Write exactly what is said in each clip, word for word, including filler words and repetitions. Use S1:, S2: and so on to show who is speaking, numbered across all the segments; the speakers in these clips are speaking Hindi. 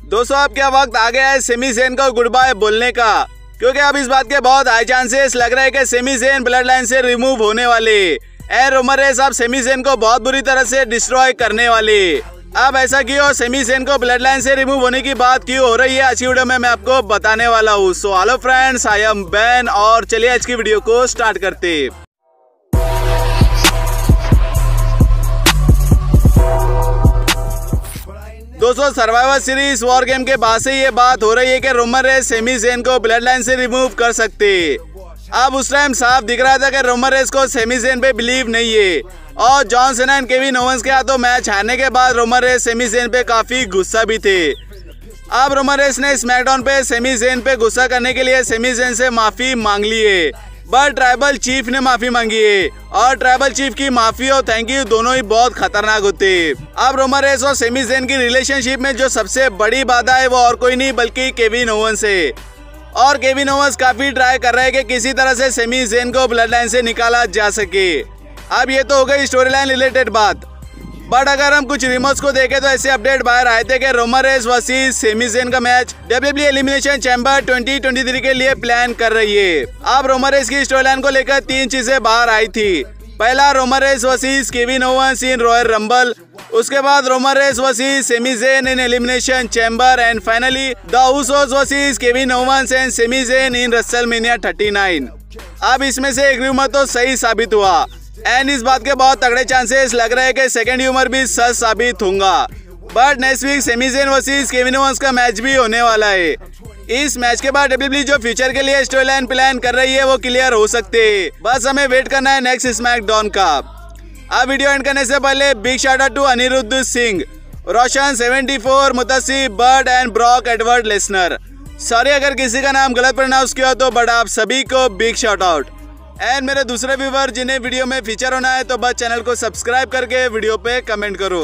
S1: दोस्तों अब क्या वक्त आ गया है सेमी ज़ेन को गुड बाय बोलने का, क्योंकि अब इस बात के बहुत हाई चांसेस लग रहे हैं कि सेमी ज़ेन ब्लड लाइन से रिमूव होने वाले। एंड रूमर है अब सेमी ज़ेन को बहुत बुरी तरह से डिस्ट्रॉय करने वाले। अब ऐसा क्यों, सेमी ज़ेन को ब्लड लाइन से रिमूव होने की बात क्यों हो रही है, आज की वीडियो में मैं आपको बताने वाला हूँ। So hello friends, I am Ben और चलिए आज की वीडियो को स्टार्ट करते। दोस्तों सर्वाइवर सीरीज वॉर गेम के बाद से ये बात हो रही है कि रूमर है सेमी ज़ेन को ब्लड लाइन से रिमूव कर सकते। अब उस टाइम साफ दिख रहा था कि रोमन रेस को सेमी ज़ेन पे बिलीव नहीं है और John Cena and Kevin Owens के हाथों मैच हारने के बाद रोमन रेस सेमी ज़ेन पे काफी गुस्सा भी थे। अब रोमन रेस ने स्मैकडाउन पे सेमी ज़ेन पे गुस्सा करने के लिए सेमी ज़ेन से माफी मांग ली है, बट ट्राइबल चीफ ने माफी मांगी है और ट्राइबल चीफ की माफी और थैंक यू दोनों ही बहुत खतरनाक होते। अब रोमन रेस और सेमी ज़ेन की रिलेशनशिप में जो सबसे बड़ी बाधा है वो और कोई नहीं बल्कि केविन ओवेंस है। और केविन ओवेंस काफी ट्राई कर रहे हैं कि किसी तरह से सेमी ज़ेन को ब्लड लाइन से निकाला जा सके। अब ये तो हो गई स्टोरी लाइन रिलेटेड बात, बट अगर हम कुछ रिमोट्स को देखें तो ऐसे अपडेट बाहर आए थे कि Roman Reigns versus Sami Zayn का match WWE Elimination Chamber twenty twenty three के लिए प्लान कर रही है। अब रोमन रेस की स्टोरी लाइन को लेकर तीन चीजें बाहर आई थी। पहला, Roman Reigns versus Kevin Owens in Royal Rumble, उसके बाद Roman Reigns versus Sami Zayn in Elimination Chamber and finally the Usos versus Kevin Owens and Sami Zayn in WrestleMania thirty nine. अब इसमें से एक रूमर तो सही साबित हुआ एंड इस बात के बहुत तगड़े चांसेस लग रहे हैं कि सेकंड रूमर भी सच साबित होगा। But next week Sami Zayn versus Kevin Owens का मैच भी होने वाला है। इस मैच के बाद डब्ल्यूडब्ल्यूई जो फ्यूचर के लिए स्टोरी लाइन प्लान कर रही है वो क्लियर हो सकते हैं, बस हमें वेट करना है नेक्स्ट स्मैकडाउन का। अब वीडियो एंड करने से पहले big shout out to Anirudh Singh, Roshan seventy four, Mutasib Bird and Brock Edward Lesnar. Sorry अगर किसी का नाम गलत प्रोनाउंस किया तो, बट आप सभी को बिग शाउट आउट। एंड मेरे दूसरे व्यूवर जिन्हें वीडियो में फीचर होना है तो बस चैनल को सब्सक्राइब करके वीडियो पे कमेंट करो।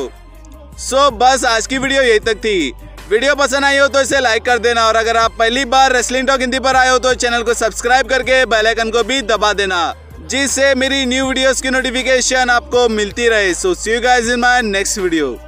S1: सो so, बस आज की वीडियो यही तक थी। वीडियो पसंद आई हो तो इसे लाइक कर देना और अगर आप पहली बार रेसलिंग टॉक हिंदी पर आए हो तो चैनल को सब्सक्राइब करके बेल आइकन को भी दबा देना, जिससे मेरी न्यू वीडियोस की नोटिफिकेशन आपको मिलती रहे। So see you guys in my next video.